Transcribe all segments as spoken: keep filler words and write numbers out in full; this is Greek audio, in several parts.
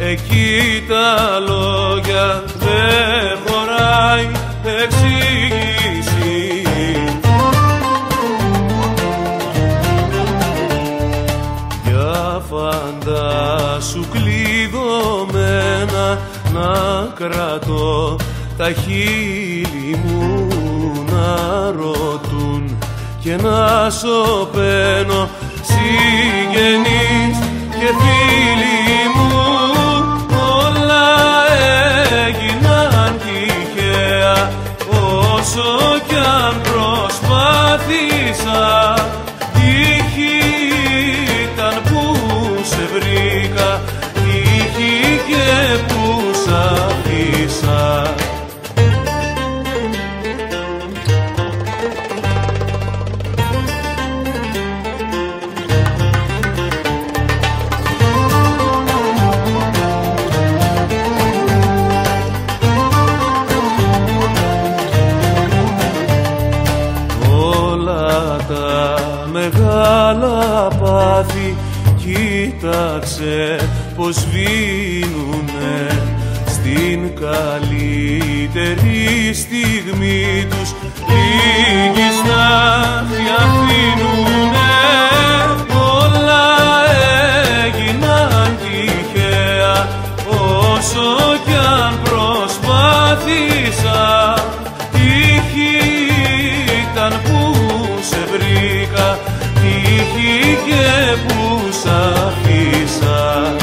εκεί τα λόγια δεν χωράει εξήγηση. Για φαντάσου κλειδωμένα να κρατώ τα χείλη μου να ρωτούν και να σωπαίνω συγγενείς και φίλοι μου. Όλα έγιναν τυχαία όσο κι αν προσπάθησα. Τύχη ήταν που σε βρήκα, τύχη και που σ' αφήσα. Μεγάλα πάθη κοίταξε πως σβήνουνε στην καλύτερη στιγμή τους. Λίγοι στάχτη αφήνουνε. Όλα έγιναν τυχαία όσο κι αν προσπάθησα. Τύχη ήταν που σε βρήκα, τύχη και που σ' αφήσα.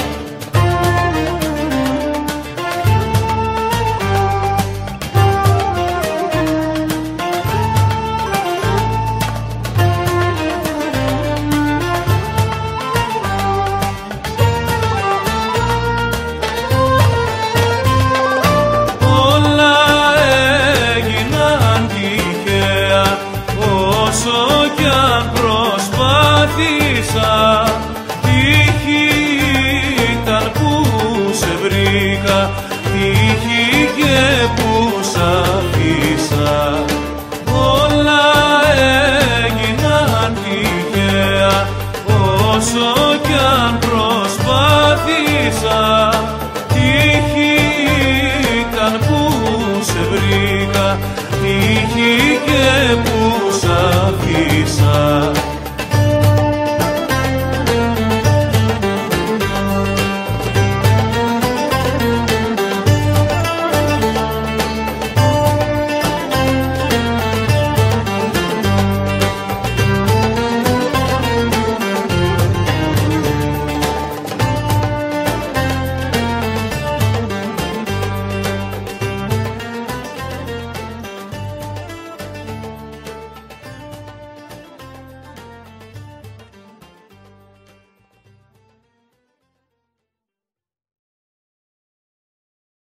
Όλα έγιναν τυχαία όσο κι αν προσπάθησα. Τύχη ήταν που σε βρήκα, τύχη και που σ' αφήσα. Όλα έγιναν τυχαία όσο κι αν προσπάθησα. Τύχη ήταν που σε βρήκα, τύχη και που σ' αφήσα.